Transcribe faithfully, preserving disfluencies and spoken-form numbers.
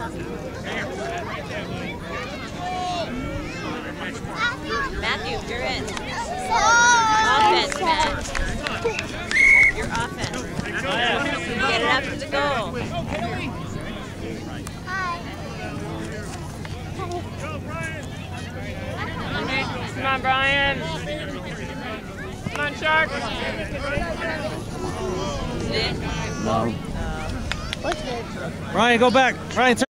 Matthew, you're in. Offense, Matt. Your offense. Get it up to the goal. Come on, Brian. Come on, Shark. No. Brian, go back. Brian, turn.